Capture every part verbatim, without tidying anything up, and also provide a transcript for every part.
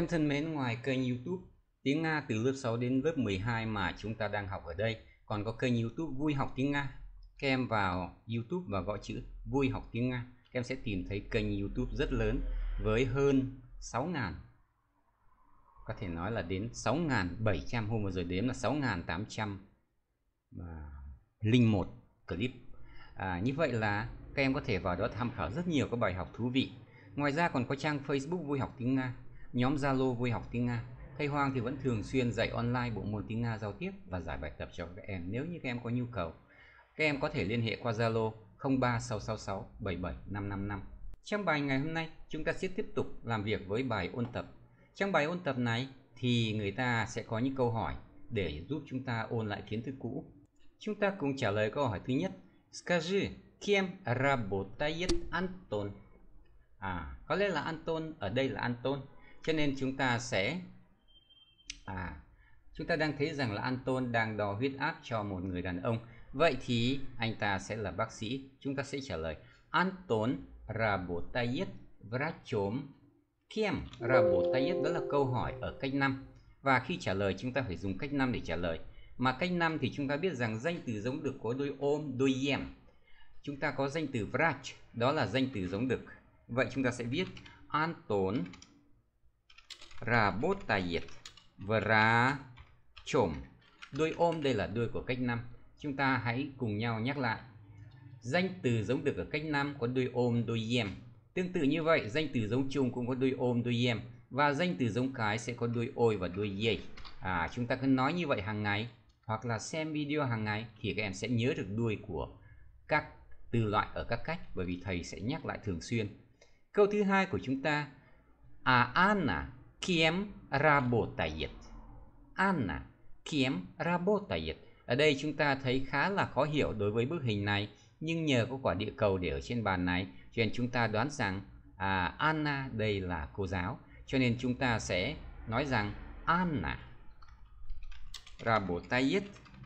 em thân mến, ngoài kênh YouTube Tiếng Nga từ lớp sáu đến lớp mười hai mà chúng ta đang học ở đây, còn có kênh YouTube Vui Học Tiếng Nga. Các em vào YouTube và gõ chữ Vui Học Tiếng Nga, các em sẽ tìm thấy kênh YouTube rất lớn với hơn sáu nghìn, có thể nói là đến sáu nghìn bảy trăm, hôm vừa rồi đếm là sáu nghìn tám trăm lẻ một clip. À, như vậy là các em có thể vào đó tham khảo rất nhiều các bài học thú vị. Ngoài ra còn có trang Facebook Vui Học Tiếng Nga, nhóm Zalo Vui Học Tiếng Nga. Thầy Hoàng thì vẫn thường xuyên dạy online bộ môn tiếng Nga giao tiếp và giải bài tập cho các em. Nếu như các em có nhu cầu, các em có thể liên hệ qua Zalo không ba sáu sáu sáu bảy bảy năm năm năm. Trong bài ngày hôm nay, chúng ta sẽ tiếp tục làm việc với bài ôn tập. Trong bài ôn tập này thì người ta sẽ có những câu hỏi để giúp chúng ta ôn lại kiến thức cũ. Chúng ta cùng trả lời câu hỏi thứ nhất. Скажи, кем работает Антон? À, có lẽ là Anton, ở đây là Anton. Cho nên chúng ta sẽ à, chúng ta đang thấy rằng là Anton đang đo huyết áp cho một người đàn ông. Vậy thì anh ta sẽ là bác sĩ. Chúng ta sẽ trả lời Anton работает врачом. Кем работает, đó là câu hỏi ở cách năm. Và khi trả lời chúng ta phải dùng cách năm để trả lời. Mà cách năm thì chúng ta biết rằng danh từ giống đực có đuôi ôm, đuôi yem. Chúng ta có danh từ vrach, đó là danh từ giống đực. Vậy chúng ta sẽ viết Anton работает врачом. Đuôi ôm đây là đuôi của cách năm. Chúng ta hãy cùng nhau nhắc lại. Danh từ giống đực ở cách năm có đuôi ôm, đuôi yem. Tương tự như vậy, danh từ giống chung cũng có đuôi ôm, đuôi yem. Và danh từ giống cái sẽ có đuôi ôi và đuôi ye. À, chúng ta cứ nói như vậy hàng ngày hoặc là xem video hàng ngày thì các em sẽ nhớ được đuôi của các từ loại ở các cách, bởi vì thầy sẽ nhắc lại thường xuyên. Câu thứ hai của chúng ta, à Anna kем работает. Anna kem работает. Ở đây chúng ta thấy khá là khó hiểu đối với bức hình này, nhưng nhờ có quả địa cầu để ở trên bàn này cho nên chúng ta đoán rằng à, Anna đây là cô giáo, cho nên chúng ta sẽ nói rằng Anna работает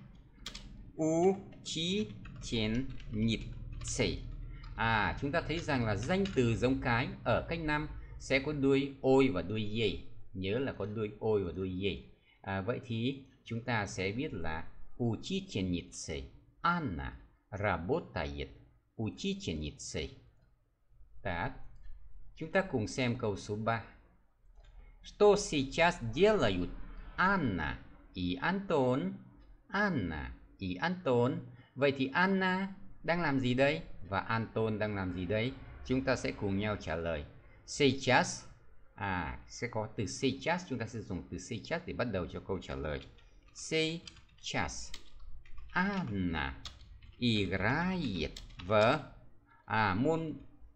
учительницей. À, chúng ta thấy rằng là danh từ giống cái ở cách năm sẽ có đuôi ôi và đuôi ye. Nhớ là có đuôi ôi và đuôi ye. À, vậy thì chúng ta sẽ viết là учительницей. Anna работает учительницей. Так, chúng ta cùng xem câu số ba. Что сейчас делают Anna и Антон? Anna и Антон. Vậy thì Anna đang làm gì đây? Và Anton đang làm gì đây? Chúng ta sẽ cùng nhau trả lời. Сейчас. À, sẽ có từ сейчас. Chúng ta sẽ dùng từ сейчас để bắt đầu cho câu trả lời. Сейчас Anna играет в à, môn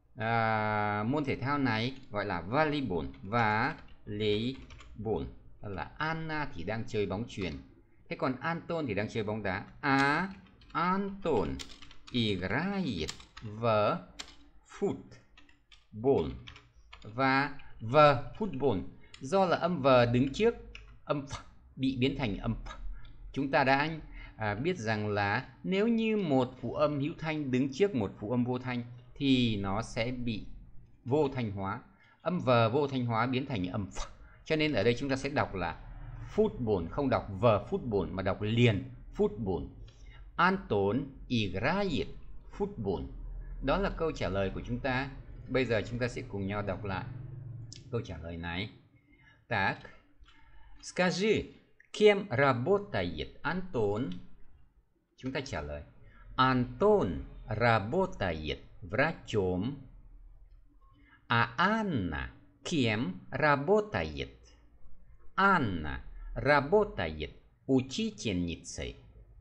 à, môn thể thao này gọi là volleyball. Volleyball là Anna thì đang chơi bóng chuyền. Thế còn Anton thì đang chơi bóng đá. À, Anton играет в football. Và v football do là âm v đứng trước âm ph bị biến thành âm ph. Chúng ta đã à, biết rằng là nếu như một phụ âm hữu thanh đứng trước một phụ âm vô thanh thì nó sẽ bị vô thanh hóa. Âm v vô thanh hóa biến thành âm ph. Cho nên ở đây chúng ta sẽ đọc là football, không đọc v football mà đọc liền football. Anton играет football. Đó là câu trả lời của chúng ta. Bây giờ chúng ta sẽ cùng nhau đọc lại câu trả lời này. Так, скажи, кем работает Антон? Chúng ta trả lời. Антон работает врачом. А Анна кем работает? Анна работает учительницей.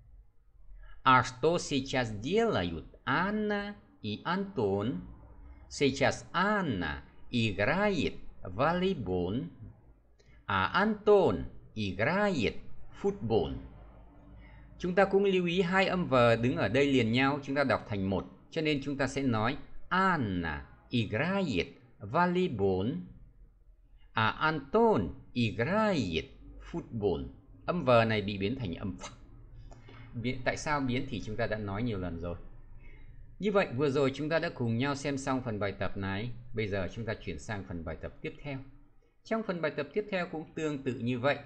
А что сейчас делают Анна и Антон? Сейчас Анна играет в волейбол, а Антон играет в футбол. Chúng ta cũng lưu ý hai âm v đứng ở đây liền nhau, chúng ta đọc thành một. Cho nên chúng ta sẽ nói Anna играет в волейбол, а Антон играет в футбол. Âm v này bị biến thành âm ph. Tại sao biến thì chúng ta đã nói nhiều lần rồi. Như vậy vừa rồi chúng ta đã cùng nhau xem xong phần bài tập này. Bây giờ chúng ta chuyển sang phần bài tập tiếp theo. Trong phần bài tập tiếp theo cũng tương tự như vậy.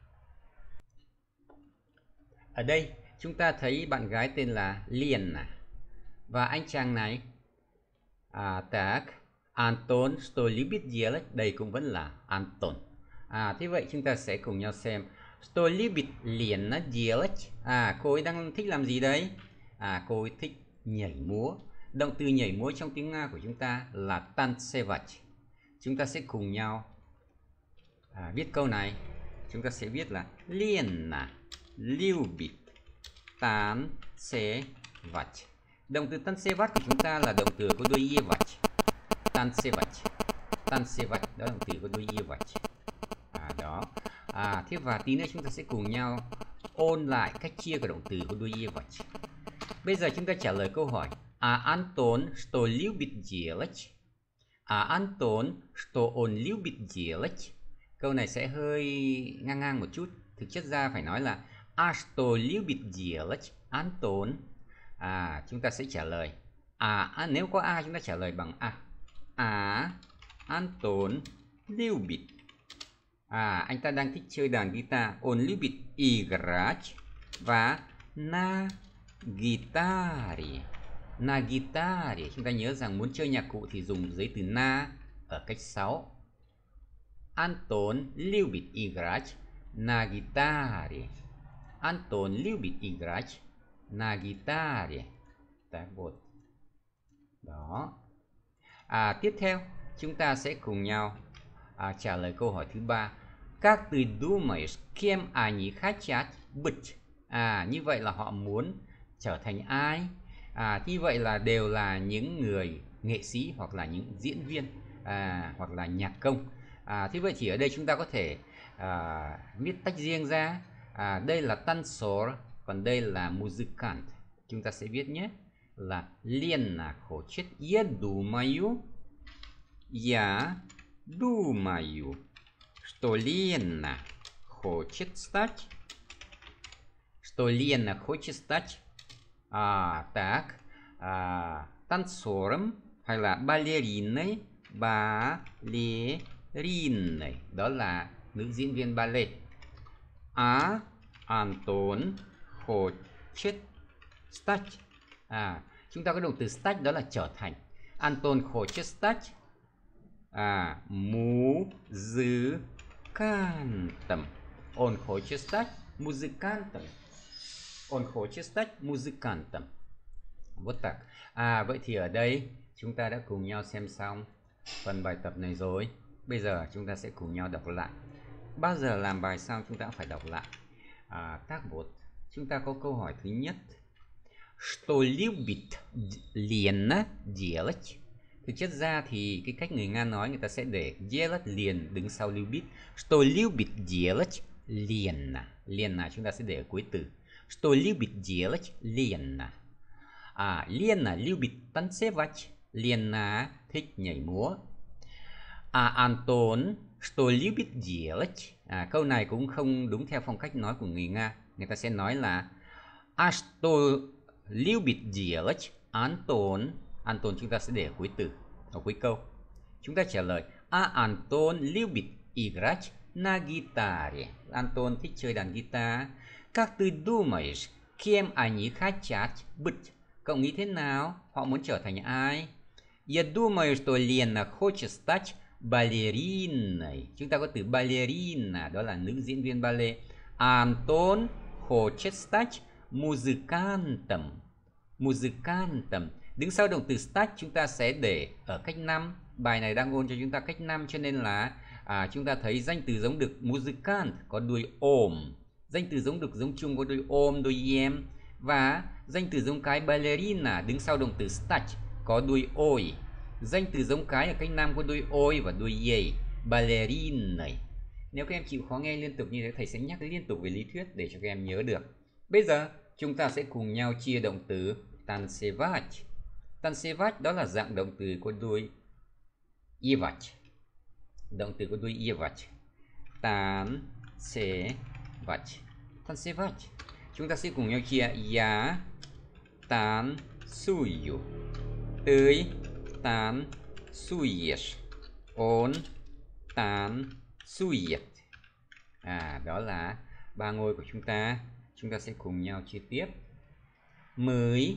Ở đây chúng ta thấy bạn gái tên là Lena và anh chàng này à, tak Anton что любит делать, đây cũng vẫn là Anton. À, thế vậy chúng ta sẽ cùng nhau xem что любит Lena делать. À, cô ấy đang thích làm gì đấy? À, cô ấy thích nhảy múa. Động từ nhảy múa trong tiếng Nga của chúng ta là танцевать. Chúng ta sẽ cùng nhau à, viết câu này. Chúng ta sẽ viết là Lena любит танцевать. Động từ танцевать của chúng ta là động từ có đuôi евать. Танцевать. Танцевать đó là động từ có đuôi евать. À, đó. À, thế và tí nữa chúng ta sẽ cùng nhau ôn lại cách chia của động từ có đuôi евать. Bây giờ chúng ta trả lời câu hỏi. А Антон что любит делать? А Антон что он любит делать? Câu này sẽ hơi ngang ngang một chút. Thực chất ra phải nói là А что любит делать Антон? À, chúng ta sẽ trả lời à, à nếu có A chúng ta trả lời bằng A. À Антон любит. À, anh ta đang thích chơi đàn guitar. Он любит играть và на гитаре. Na guitar. Chúng ta nhớ rằng muốn chơi nhạc cụ thì dùng giấy từ na ở cách sáu. Антон любит играть на гитаре. Антон любит играть на гитаре. Так вот. Đó. À, tiếp theo chúng ta sẽ cùng nhau à, trả lời câu hỏi thứ ba. Как ты думаешь, кем они хотят быть? À, như vậy là họ muốn trở thành ai? À, như vậy là đều là những người nghệ sĩ hoặc là những diễn viên à, hoặc là nhạc công. À, thế vậy thì ở đây chúng ta có thể à, viết tách riêng ra. À, đây là танцор, còn đây là muzikant. Chúng ta sẽ viết nhé là Lena хочет. Я думаю, я думаю, что Lena хочет стать. Что Lena хочет стать à, так, à, танцором hay là baleriной. Baleriной đó là nữ diễn viên ballet. А Антон хочет стать. À, chúng ta có động từ стать đó là trở thành. Антон хочет стать à, музыкантом. Он хочет стать музыкантом. Он хочет стать музыкантом. Вот так. À, vậy thì ở đây chúng ta đã cùng nhau xem xong phần bài tập này rồi. Bây giờ chúng ta sẽ cùng nhau đọc lại. Bao giờ làm bài xong chúng ta cũng phải đọc lại. À, tác bột. Chúng ta có câu hỏi thứ nhất. Что любит Lena делать? Thực chất ra thì cái cách người Nga nói người ta sẽ để делать liền đứng sau любит. Что любит делать Lena? Lena chúng ta sẽ để ở cuối từ. Что любит делать Lena? À, Lena любит танцевать. Lena thích nhảy múa. À, Антон что любит делать? À, câu này cũng không đúng theo phong cách nói của người Nga. Người ta sẽ nói là А что любит делать Антон? Антон chúng ta sẽ để ở cuối từ, ở cuối câu. Chúng ta trả lời А Антон любит играть на гитаре. Антон thích chơi đàn guitar. Как ты думаешь, кем они хотят быть? Cậu nghĩ thế nào? Họ muốn trở thành ai? Я думаю, что Lena хочет стать baleriной. Chúng ta có từ ballerina, đó là nữ diễn viên ballet. Антон хочет стать muzikantом. Muzikantом. Đứng sau động từ start chúng ta sẽ để ở cách năm. Bài này đang ôn cho chúng ta cách năm cho nên là à, chúng ta thấy danh từ giống được muzikant có đuôi ôm. Danh từ giống được giống chung có đuôi ôm, đuôi em. Và danh từ giống cái ballerina đứng sau động từ start có đuôi ôi. Danh từ giống cái ở cách năm có đuôi ôi và đuôi yei. Ballerina. Nếu các em chịu khó nghe liên tục như thế, thầy sẽ nhắc liên tục về lý thuyết để cho các em nhớ được. Bây giờ chúng ta sẽ cùng nhau chia động từ танцевать. Танцевать đó là dạng động từ có đuôi евать. Động từ có đuôi евать. Танцевать. Танцевать. Chúng ta sẽ cùng nhau chia. Я танцую. Ты танцуешь. Он танцует. suiet. À, đó là ba ngôi của chúng ta. Chúng ta sẽ cùng nhau chia tiếp. Mười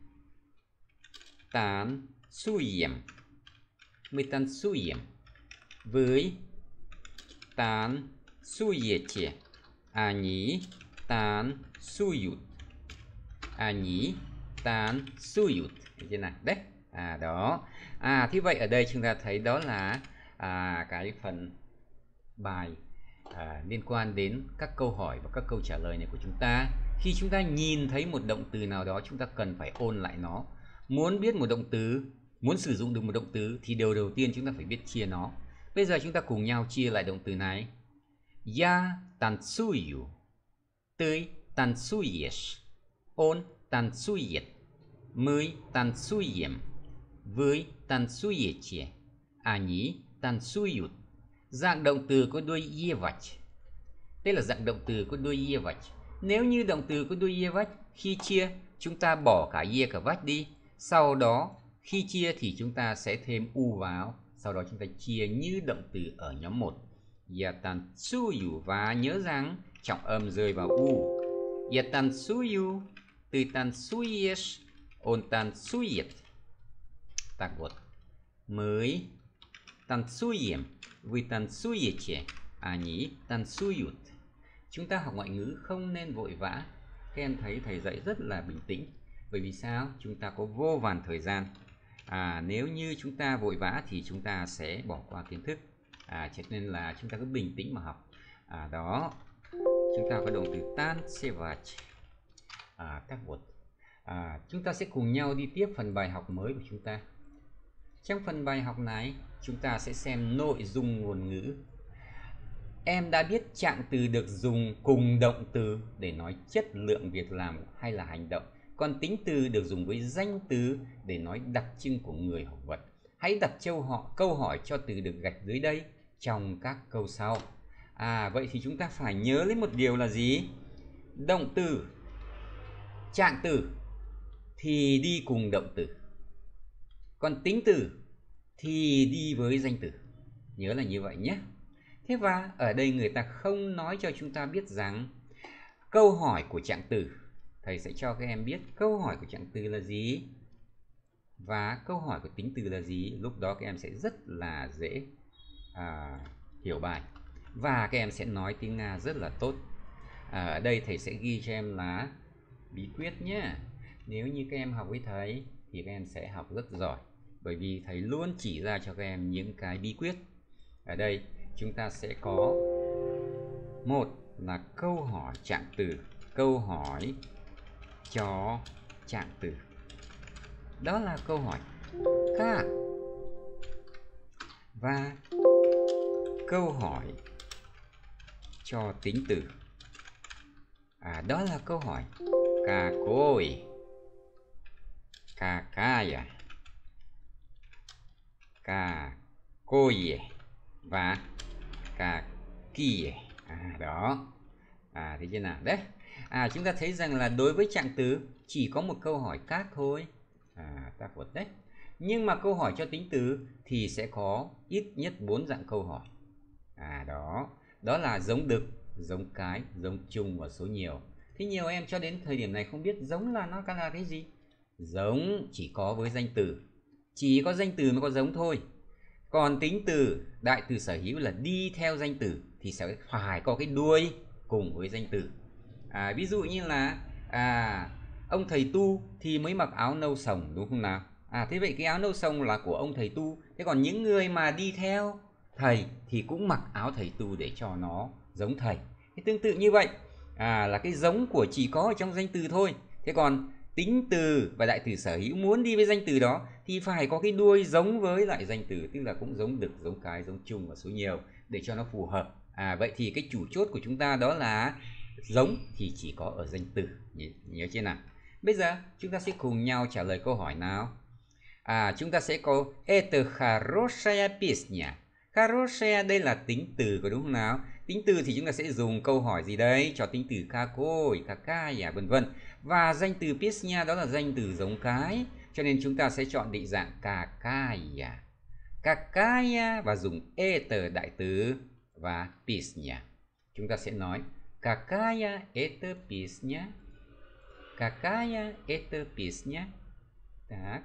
tám suiem, mười tám suiem với tám suiecie, они tám suiut, они tám suiut. Thế nào đấy? À đó. À thế vậy ở đây chúng ta thấy đó là à, cái phần bài à, liên quan đến các câu hỏi và các câu trả lời này của chúng ta. Khi chúng ta nhìn thấy một động từ nào đó, chúng ta cần phải ôn lại nó. Muốn biết một động từ, muốn sử dụng được một động từ thì điều đầu tiên chúng ta phải biết chia nó. Bây giờ chúng ta cùng nhau chia lại động từ này. Я танцую, ты танцуешь, он танцует, мы танцуем, вы танцуете, они танцуют. Dạng động từ có đuôi iewać. Đây là dạng động từ có đuôi iewać. Nếu như động từ có đuôi iewać, khi chia chúng ta bỏ cả ie cả vách đi. Sau đó khi chia thì chúng ta sẽ thêm u vào. Sau đó chúng ta chia như động từ ở nhóm một. Я танцую, và nhớ rằng trọng âm rơi vào u. Я танцую, ты танцуешь, он танцует. Так вот. Мы танцуем, вы танцуете, они танцуют. Chúng ta học ngoại ngữ không nên vội vã. Các em thấy thầy dạy rất là bình tĩnh. Bởi vì sao? Chúng ta có vô vàn thời gian. À, nếu như chúng ta vội vã thì chúng ta sẽ bỏ qua kiến thức. À, cho nên là chúng ta cứ bình tĩnh mà học. À, đó. Chúng ta có động từ танцевать. À, các vật. À, chúng ta sẽ cùng nhau đi tiếp phần bài học mới của chúng ta. Trong phần bài học này, chúng ta sẽ xem nội dung ngôn ngữ. Em đã biết trạng từ được dùng cùng động từ để nói chất lượng việc làm hay là hành động. Còn tính từ được dùng với danh từ để nói đặc trưng của người hoặc vật. Hãy đặt châu họ câu hỏi cho từ được gạch dưới đây trong các câu sau. À, vậy thì chúng ta phải nhớ lấy một điều là gì? Động từ, trạng từ thì đi cùng động từ. Còn tính từ thì đi với danh từ. Nhớ là như vậy nhé. Thế và ở đây người ta không nói cho chúng ta biết rằng câu hỏi của trạng từ. Thầy sẽ cho các em biết câu hỏi của trạng từ là gì và câu hỏi của tính từ là gì. Lúc đó các em sẽ rất là dễ à, hiểu bài. Và các em sẽ nói tiếng Nga rất là tốt. à, Ở đây thầy sẽ ghi cho em là bí quyết nhé. Nếu như các em học với thầy thì các em sẽ học rất giỏi. Bởi vì thầy luôn chỉ ra cho các em những cái bí quyết. Ở đây chúng ta sẽ có một là câu hỏi trạng từ, câu hỏi cho trạng từ. Đó là câu hỏi các. Và câu hỏi cho tính từ. À, đó là câu hỏi какой, какая, какое và какие. À, đó. À, thấy chưa nào? Đấy. À, chúng ta thấy rằng là đối với trạng từ chỉ có một câu hỏi các thôi. À, ta vượt đấy. Nhưng mà câu hỏi cho tính từ thì sẽ có ít nhất bốn dạng câu hỏi. À, đó. Đó là giống đực, giống cái, giống chung và số nhiều. Thế nhiều em cho đến thời điểm này không biết giống là nó là cái gì. Giống chỉ có với danh từ. Chỉ có danh từ mới có giống thôi. Còn tính từ, đại từ sở hữu là đi theo danh từ thì sẽ phải có cái đuôi cùng với danh từ. À, ví dụ như là à, ông thầy tu thì mới mặc áo nâu sồng, đúng không nào? À, thế vậy cái áo nâu sồng là của ông thầy tu. Thế còn những người mà đi theo thầy thì cũng mặc áo thầy tu để cho nó giống thầy. Thế tương tự như vậy, à, là cái giống của chỉ có ở trong danh từ thôi. Thế còn tính từ và đại từ sở hữu muốn đi với danh từ đó thì phải có cái đuôi giống với lại danh từ, tức là cũng giống đực, giống cái, giống chung và số nhiều để cho nó phù hợp. À, vậy thì cái chủ chốt của chúng ta đó là giống thì chỉ có ở danh từ. Nhớ chưa nào? Bây giờ chúng ta sẽ cùng nhau trả lời câu hỏi nào. À, chúng ta sẽ có Это хорошая песня. Хорошая đây là tính từ, có đúng không nào? Tính từ thì chúng ta sẽ dùng câu hỏi gì đấy cho tính từ какой, какая, vân vân. Và danh từ песня đó là danh từ giống cái, cho nên chúng ta sẽ chọn định dạng какая. Какая và dùng это đại từ và pесня. Chúng ta sẽ nói какая это песня? Какая это песня? Так.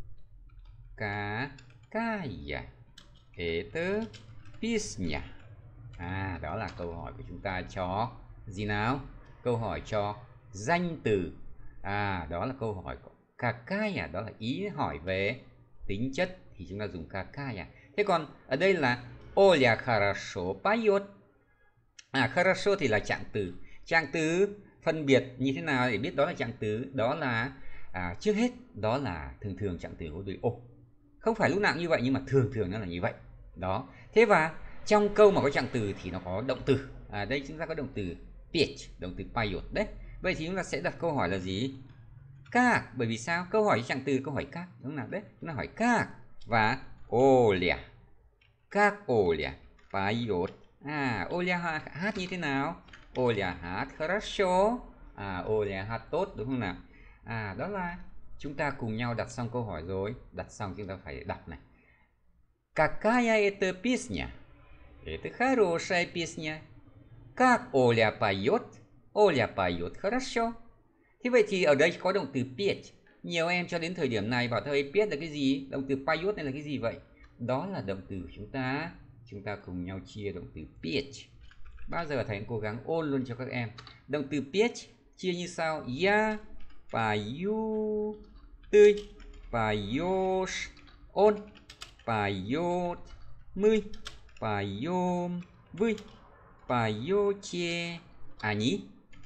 Какая это песня? À, đó là câu hỏi của chúng ta cho gì nào? Câu hỏi cho danh từ. À, đó là câu hỏi của какая, đó là ý hỏi về tính chất thì chúng ta dùng какая. Thế còn ở đây là Оля хорошо поет. À, хорошо thì là trạng từ. Trạng từ phân biệt như thế nào để biết đó là trạng từ? Đó là à, trước hết đó là thường thường trạng từ có từ ô. Không phải lúc nào cũng như vậy nhưng mà thường thường nó là như vậy. Đó. Thế và trong câu mà có trạng từ thì nó có động từ. À, đây chúng ta có động từ pět, động từ поет đấy. Vậy thì chúng ta sẽ đặt câu hỏi là gì? Các. Bởi vì sao? Câu hỏi trạng từ câu hỏi các, đúng không nào? Đấy, chúng ta hỏi các và Оля. Các Оля поет. À, Оля hát như thế nào? Оля hát хорошо. À, Оля hát tốt, đúng không nào? À, đó là chúng ta cùng nhau đặt xong câu hỏi rồi. Đặt xong chúng ta phải đọc này. Какая это песня? Это хорошая песня. Как Оля поет? Оля поет хорошо. Thế vậy thì ở đây có động từ pět. Nhiều em cho đến thời điểm này bảo thầy pět là cái gì? Động từ поет này là cái gì vậy? Đó là động từ của chúng ta. Chúng ta cùng nhau chia động từ pět. Bao giờ thầy cố gắng ôn luôn cho các em. Động từ pět chia như sau: Я пою, ты поешь, он поет, мы поем, вы поете, они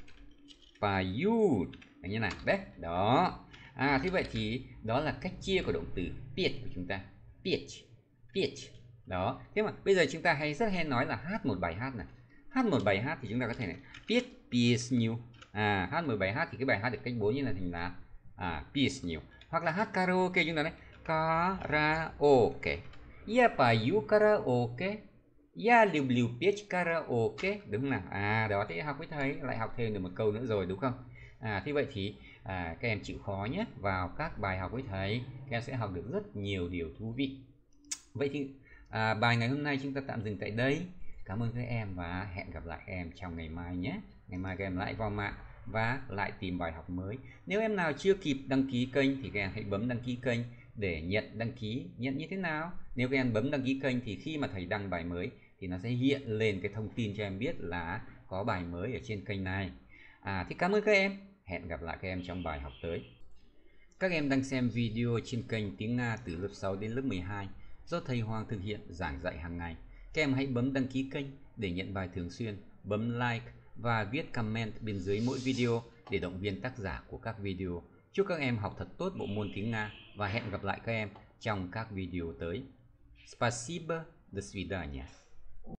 поют. Như này đấy, đó. À, thế vậy thì đó là cách chia của động từ pět của chúng ta. Pět, pět. Đó. Thế mà bây giờ chúng ta hay rất hay nói là hát một bài hát này. Hát một bài hát thì chúng ta có thể này pět песню. À, hát một bài hát thì cái bài hát được cách bốn như là thành là à, песню. Hoặc là hát karaoke chúng ta nói karaoke. Я пою karaoke. Я люблю петь karaoke. Đúng không nào? À, đó, thế học với thầy lại học thêm được một câu nữa rồi, đúng không? À, thế vậy thì à, các em chịu khó nhé. Vào các bài học với thầy các em sẽ học được rất nhiều điều thú vị. Vậy thì à, bài ngày hôm nay chúng ta tạm dừng tại đây. Cảm ơn các em và hẹn gặp lại các em trong ngày mai nhé. Ngày mai các em lại vào mạng và lại tìm bài học mới. Nếu em nào chưa kịp đăng ký kênh thì các em hãy bấm đăng ký kênh để nhận đăng ký. Nhận như thế nào? Nếu các em bấm đăng ký kênh thì khi mà thầy đăng bài mới thì nó sẽ hiện lên cái thông tin cho em biết là có bài mới ở trên kênh này. À, thì cảm ơn các em. Hẹn gặp lại các em trong bài học tới. Các em đang xem video trên kênh Tiếng Nga từ lớp sáu đến lớp mười hai do thầy Hoàng thực hiện giảng dạy hàng ngày. Các em hãy bấm đăng ký kênh để nhận bài thường xuyên, bấm like và viết comment bên dưới mỗi video để động viên tác giả của các video. Chúc các em học thật tốt bộ môn tiếng Nga và hẹn gặp lại các em trong các video tới. Спасибо, до свидания.